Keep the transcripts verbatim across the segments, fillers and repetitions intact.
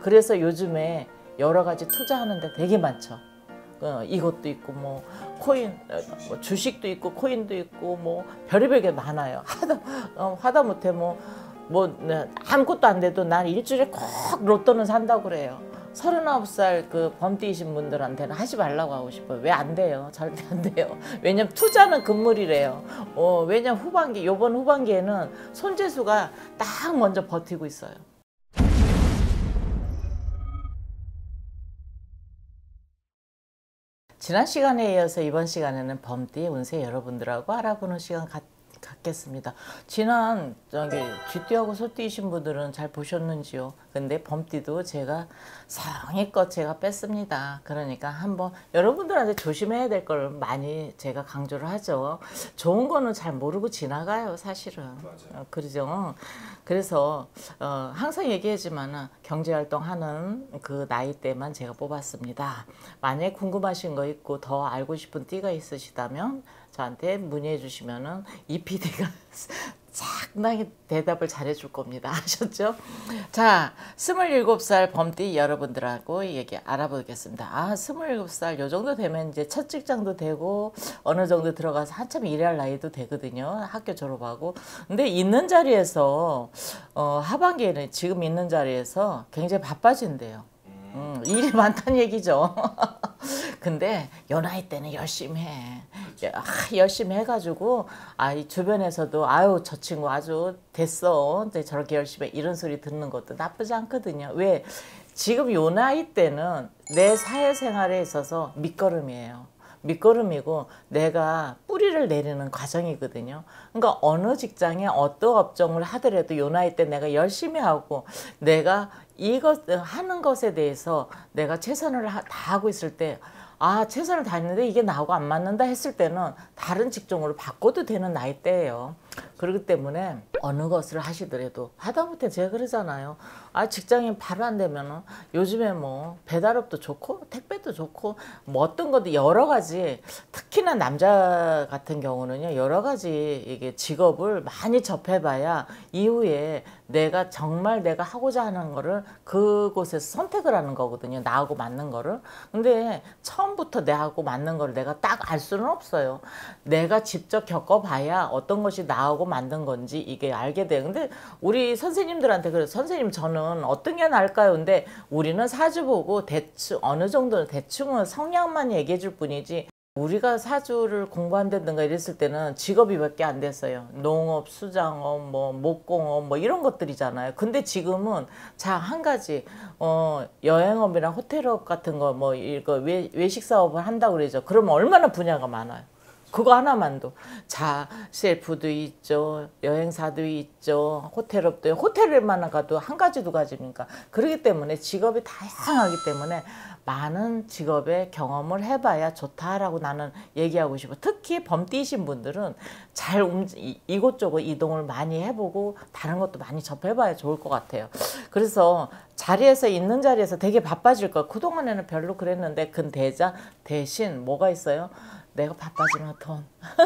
그래서 요즘에 여러 가지 투자하는데 되게 많죠. 어, 이것도 있고 뭐 코인, 뭐 주식도 있고 코인도 있고 뭐 별의별 게 많아요. 하다 어, 하다 못해 뭐 뭐 아무것도 안 돼도 난 일주일에 꼭 로또는 산다고 그래요. 서른아홉 살 그 범띠이신 분들한테는 하지 말라고 하고 싶어요. 왜 안 돼요? 절대 안 돼요. 왜냐면 투자는 금물이래요. 어, 왜냐면 후반기, 요번 후반기에는 손재수가 딱 먼저 버티고 있어요. 지난 시간에 이어서 이번 시간에는 범띠 운세 여러분들하고 알아보는 시간 갖, 갖겠습니다. 지난 저기 쥐띠하고 소띠이신 분들은 잘 보셨는지요? 근데 범띠도 제가 성의껏 제가 뺐습니다. 그러니까 한번 여러분들한테 조심해야 될 걸 많이 제가 강조를 하죠. 좋은 거는 잘 모르고 지나가요, 사실은. 어, 그러죠. 그래서 어, 항상 얘기하지만 경제활동하는 그 나이대만 제가 뽑았습니다. 만약에 궁금하신 거 있고 더 알고 싶은 띠가 있으시다면 저한테 문의해 주시면은 이 피디가 상당히 대답을 잘해 줄 겁니다. 아셨죠? 자, 스물일곱 살 범띠 여러분들하고 얘기 알아보겠습니다. 아, 스물일곱 살 요 정도 되면 이제 첫 직장도 되고 어느 정도 들어가서 한참 일할 나이도 되거든요. 학교 졸업하고. 근데 있는 자리에서 어, 하반기에는 지금 있는 자리에서 굉장히 바빠진대요. 음, 일이 많다는 얘기죠. 근데 요 나이 때는 열심히 해. 아, 열심히 해가지고 아, 이 주변에서도 아유 저 친구 아주 됐어. 저렇게 열심히 해. 이런 소리 듣는 것도 나쁘지 않거든요. 왜? 지금 요 나이 때는 내 사회생활에 있어서 밑거름이에요. 밑거름이고 내가 뿌리를 내리는 과정이거든요. 그러니까 어느 직장에 어떤 업종을 하더라도 요 나이 때 내가 열심히 하고 내가 이것 하는 것에 대해서 내가 최선을 다하고 있을 때 아, 최선을 다했는데 이게 나하고 안 맞는다 했을 때는 다른 직종으로 바꿔도 되는 나이대예요. 그렇기 때문에 어느 것을 하시더라도 하다못해 제가 그러잖아요. 아, 직장인 바로 안 되면은 요즘에 뭐 배달업도 좋고 택배도 좋고 뭐 어떤 것도 여러 가지, 특히나 남자 같은 경우는요 여러 가지 이게 직업을 많이 접해봐야 이후에 내가 정말 내가 하고자 하는 거를 그곳에서 선택을 하는 거거든요. 나하고 맞는 거를. 근데 처음부터 내하고 맞는 거를 내가 딱 알 수는 없어요. 내가 직접 겪어봐야 어떤 것이 나하고 맞는 건지 이게 알게 돼요. 근데 우리 선생님들한테 그래서 선생님 저는 어떤 게 나을까요? 근데 우리는 사주 보고 대충 어느 정도 대충은 성향만 얘기해 줄 뿐이지 우리가 사주를 공부한다든가 이랬을 때는 직업이 몇 개 안 됐어요. 농업, 수장업, 뭐 목공업 뭐 이런 것들이잖아요. 근데 지금은 자, 한 가지 어, 여행업이나 호텔업 같은 거 뭐 이거 외, 외식 사업을 한다고 그러죠. 그러면 얼마나 분야가 많아요. 그거 하나만도 자, 셀프도 있죠, 여행사도 있죠, 호텔업도 호텔에만 가도 한 가지 두 가지니까. 그렇기 때문에 직업이 다양하기 때문에 많은 직업의 경험을 해봐야 좋다라고 나는 얘기하고 싶어. 특히 범띠이신 분들은 잘 움직, 이곳저곳 이동을 많이 해보고 다른 것도 많이 접해봐야 좋을 것 같아요. 그래서 자리에서 있는 자리에서 되게 바빠질 거야. 그동안에는 별로 그랬는데 근대자 대신 뭐가 있어요? 내가 바빠지면 돈,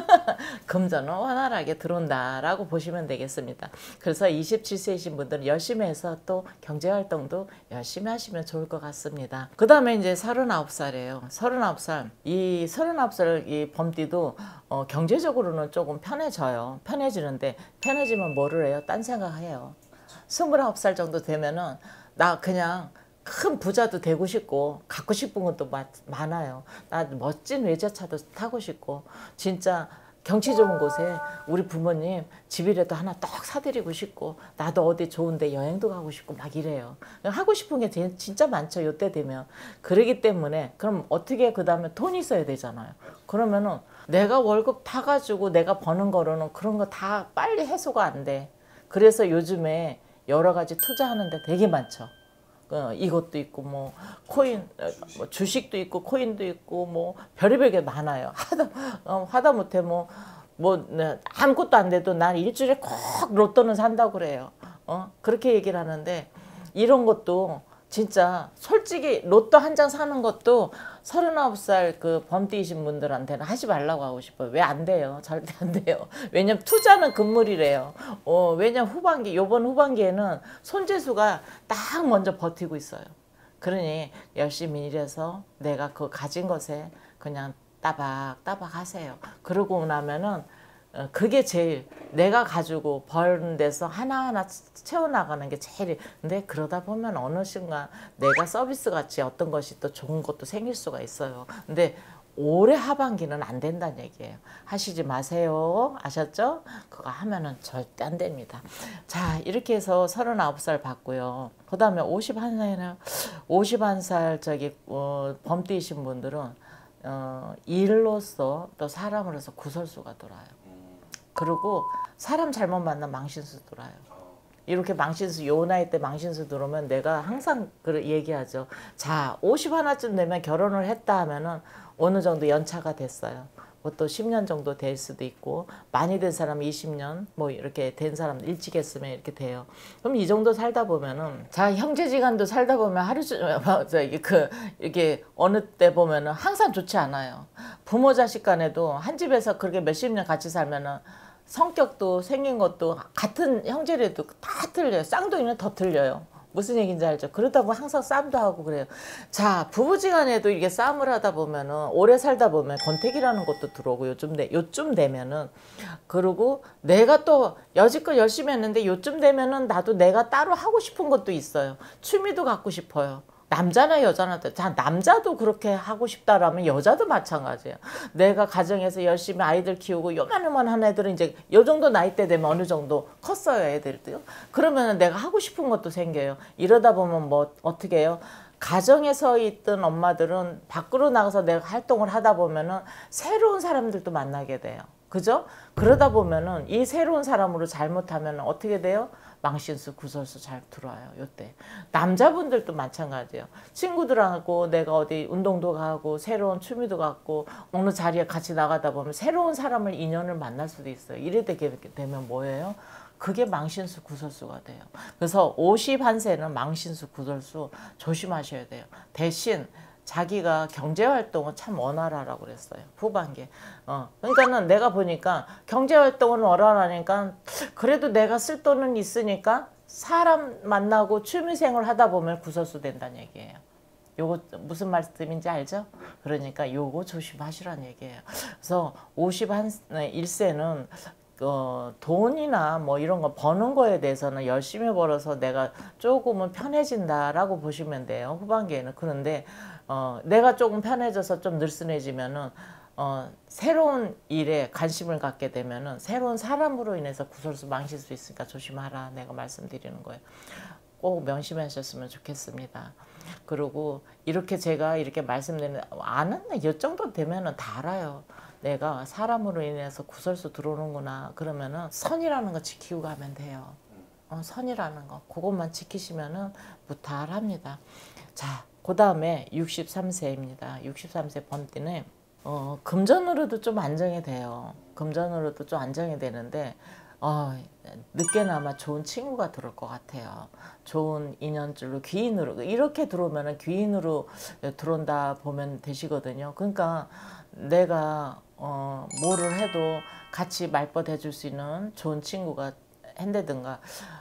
금전은 원활하게 들어온다라고 보시면 되겠습니다. 그래서 이십칠 세이신 분들은 열심히 해서 또 경제활동도 열심히 하시면 좋을 것 같습니다. 그 다음에 이제 서른아홉 살이에요. 서른아홉 살. 이 서른아홉 살 이 범띠도 어, 경제적으로는 조금 편해져요. 편해지는데 편해지면 뭐를 해요? 딴 생각해요. 스물아홉 살 정도 되면은 나 그냥 큰 부자도 되고 싶고 갖고 싶은 것도 많아요. 나 멋진 외제차도 타고 싶고 진짜 경치 좋은 곳에 우리 부모님 집이라도 하나 떡 사드리고 싶고 나도 어디 좋은데 여행도 가고 싶고 막 이래요. 하고 싶은 게 진짜 많죠. 요때 되면. 그러기 때문에 그럼 어떻게 그 다음에 돈이 있어야 되잖아요. 그러면은 내가 월급 타가지고 내가 버는 거로는 그런 거 다 빨리 해소가 안 돼. 그래서 요즘에 여러 가지 투자하는데 되게 많죠. 어, 이것도 있고 뭐 코인, 뭐 주식도 있고 코인도 있고 뭐 별의별 게 많아요. 하다 어, 하다 못해 뭐 뭐 아무것도 안 돼도 난 일주일에 꼭 로또는 산다고 그래요. 어, 그렇게 얘기를 하는데 이런 것도 진짜 솔직히 로또 한 장 사는 것도 서른아홉 살 그 범띠이신 분들한테는 하지 말라고 하고 싶어요. 왜 안 돼요? 절대 안 돼요. 왜냐면 투자는 금물이래요. 어, 왜냐면 후반기, 요번 후반기에는 손재수가 딱 먼저 버티고 있어요. 그러니 열심히 일해서 내가 그 가진 것에 그냥 따박따박 하세요. 그러고 나면은 어, 그게 제일 내가 가지고 버는 데서 하나하나 채워나가는 게 제일. 근데 그러다 보면 어느 순간 내가 서비스 같이 어떤 것이 또 좋은 것도 생길 수가 있어요. 근데 올해 하반기는 안 된다는 얘기예요. 하시지 마세요. 아셨죠? 그거 하면은 절대 안 됩니다. 자, 이렇게 해서 서른아홉 살 봤고요. 그 다음에 오십일 살이나 오십일 살 저기 어, 범띠이신 분들은 어, 일로서 또 사람으로서 구설수가 돌아요. 그리고 사람 잘못 만나면 망신수 돌아요. 이렇게 망신수, 요 나이 때 망신수 들어오면 내가 항상 그 얘기하죠. 자, 오십일쯤 되면 결혼을 했다 하면은 어느 정도 연차가 됐어요. 뭐 또 십 년 정도 될 수도 있고, 많이 된 사람은 이십 년, 뭐 이렇게 된 사람 일찍 했으면 이렇게 돼요. 그럼 이 정도 살다 보면은, 자, 형제지간도 살다 보면 하루 종일, 저기 그, 이렇게 어느 때 보면은 항상 좋지 않아요. 부모 자식 간에도 한 집에서 그렇게 몇십 년 같이 살면은 성격도 생긴 것도 같은 형제라도 다 틀려요. 쌍둥이는 더 틀려요. 무슨 얘기인지 알죠? 그러다 보면 항상 싸움도 하고 그래요. 자, 부부지간에도 이게 싸움을 하다 보면은 오래 살다 보면 권태기라는 것도 들어오고 요즘 돼 요쯤 되면은 그리고 내가 또 여지껏 열심히 했는데 요쯤 되면은 나도 내가 따로 하고 싶은 것도 있어요. 취미도 갖고 싶어요. 남자나 여자나 자 남자도 그렇게 하고 싶다라면 여자도 마찬가지예요. 내가 가정에서 열심히 아이들 키우고 요만요만한 애들은 이제 요 정도 나이대 되면 어느 정도 컸어요 애들도요. 그러면 내가 하고 싶은 것도 생겨요. 이러다 보면 뭐 어떻게 해요? 가정에서 있던 엄마들은 밖으로 나가서 내가 활동을 하다 보면은 새로운 사람들도 만나게 돼요. 그죠? 그러다 보면은 이 새로운 사람으로 잘못하면 어떻게 돼요? 망신수, 구설수 잘 들어와요. 요때 남자분들도 마찬가지예요. 친구들하고 내가 어디 운동도 가고 새로운 취미도 갖고 어느 자리에 같이 나가다 보면 새로운 사람을 인연을 만날 수도 있어요. 이래 되게 되면 뭐예요? 그게 망신수, 구설수가 돼요. 그래서 오십일 세는 망신수, 구설수 조심하셔야 돼요. 대신 자기가 경제활동은 참 원활하라고 그랬어요. 후반기에. 어. 그러니까는 내가 보니까 경제활동은 원활하니까 그래도 내가 쓸 돈은 있으니까 사람 만나고 취미생활 하다 보면 구설수 된다는 얘기예요. 요거 무슨 말씀인지 알죠? 그러니까 요거 조심하시라는 얘기예요. 그래서 오십일 세는 어, 돈이나 뭐 이런 거 버는 거에 대해서는 열심히 벌어서 내가 조금은 편해진다라고 보시면 돼요. 후반기에는. 그런데 어, 내가 조금 편해져서 좀 느슨해지면은 어, 새로운 일에 관심을 갖게 되면은 새로운 사람으로 인해서 구설수 망칠 수 있으니까 조심하라 내가 말씀드리는 거예요. 꼭 명심하셨으면 좋겠습니다. 그리고 이렇게 제가 이렇게 말씀드리는 아는 이 정도 되면은 다 알아요. 내가 사람으로 인해서 구설수 들어오는구나. 그러면은 선이라는 거 지키고 가면 돼요. 어, 선이라는 거 그것만 지키시면은 무탈합니다. 자, 그 다음에 육십삼 세입니다. 육십삼 세 범띠는 어, 금전으로도 좀 안정이 돼요. 금전으로도 좀 안정이 되는데 어, 늦게나마 좋은 친구가 들어올 것 같아요. 좋은 인연줄로 귀인으로 이렇게 들어오면 귀인으로 들어온다 보면 되시거든요. 그러니까 내가 어, 뭐를 해도 같이 말벗 해줄 수 있는 좋은 친구가 한다든가.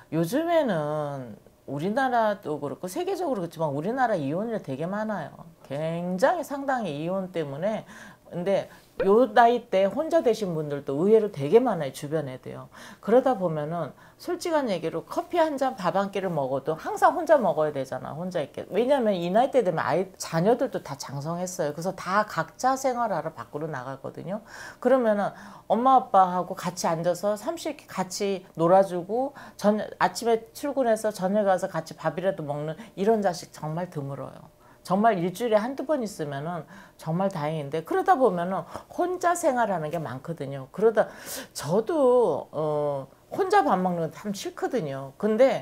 요즘에는 우리나라도 그렇고 세계적으로 그렇지만 우리나라 이혼율이 되게 많아요. 굉장히 상당히 이혼 때문에. 근데 요 나이 때 혼자 되신 분들도 의외로 되게 많아요. 주변에도요. 그러다 보면은 솔직한 얘기로 커피 한 잔 밥 한 끼를 먹어도 항상 혼자 먹어야 되잖아. 혼자 있게. 왜냐면 이 나이 때 되면 아이 자녀들도 다 장성했어요. 그래서 다 각자 생활하러 밖으로 나가거든요. 그러면은 엄마 아빠하고 같이 앉아서 삼십 같이 놀아주고 전 아침에 출근해서 저녁에 가서 같이 밥이라도 먹는 이런 자식 정말 드물어요. 정말 일주일에 한두 번 있으면은 정말 다행인데 그러다 보면은 혼자 생활하는 게 많거든요. 그러다 저도 어 혼자 밥 먹는 거 참 싫거든요. 근데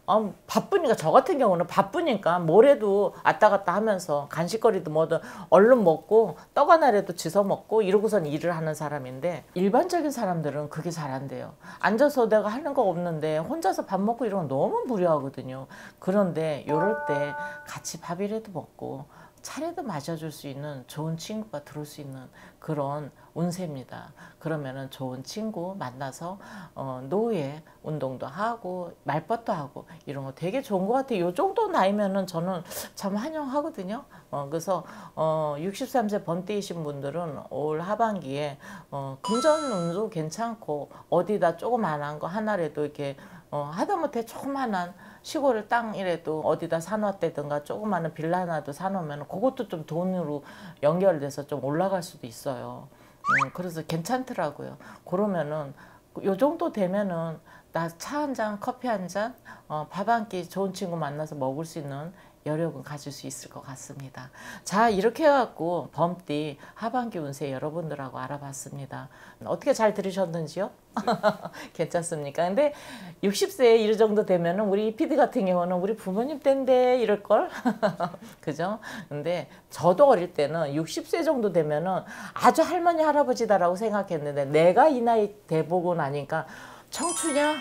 어, 바쁘니까 저 같은 경우는 바쁘니까 뭐래도 왔다 갔다 하면서 간식거리도 뭐든 얼른 먹고 떡 하나라도 주워 먹고 이러고선 일을 하는 사람인데 일반적인 사람들은 그게 잘 안 돼요. 앉아서 내가 하는 거 없는데 혼자서 밥 먹고 이런 건 너무 무료하거든요. 그런데 이럴 때 같이 밥이라도 먹고 차례도 마셔줄 수 있는 좋은 친구가 들어올 수 있는 그런 운세입니다. 그러면은 좋은 친구 만나서 어, 노예 운동도 하고 말벗도 하고 이런 거 되게 좋은 것 같아요. 이 정도 나이면은 저는 참 환영하거든요. 어, 그래서 어, 육십삼 세 번띠이신 분들은 올 하반기에 어, 금전 운도 괜찮고 어디다 조그만한 거 하나라도 이렇게 어, 하다못해 조그만한 시골 땅이라도 어디다 사놨다든가 조그마한 빌라 하나도 사놓으면 그것도 좀 돈으로 연결돼서 좀 올라갈 수도 있어요. 음, 그래서 괜찮더라고요. 그러면은 요 정도 되면은 나 차 한 잔, 커피 한 잔, 어, 밥 한 끼 좋은 친구 만나서 먹을 수 있는 여력은 가질 수 있을 것 같습니다. 자, 이렇게 해갖고 범띠 하반기 운세 여러분들하고 알아봤습니다. 어떻게 잘 들으셨는지요? 괜찮습니까? 근데 육십 세 이 정도 되면은 우리 피디 같은 경우는 우리 부모님 때인데 이럴걸? 그죠? 근데 저도 어릴 때는 육십 세 정도 되면은 아주 할머니, 할아버지다라고 생각했는데 내가 이 나이 돼보고 나니까 청춘이야?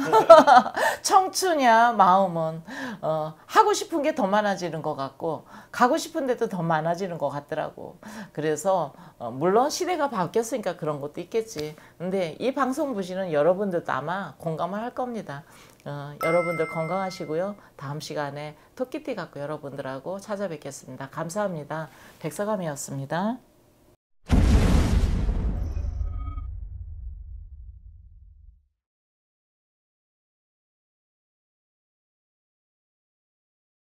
청춘이야 마음은 어, 하고 싶은 게 더 많아지는 것 같고 가고 싶은 데도 더 많아지는 것 같더라고. 그래서 어, 물론 시대가 바뀌었으니까 그런 것도 있겠지. 근데 이 방송 보시는 여러분들도 아마 공감을 할 겁니다. 어, 여러분들 건강하시고요. 다음 시간에 토끼띠 갖고 여러분들하고 찾아뵙겠습니다. 감사합니다. 백서감이었습니다.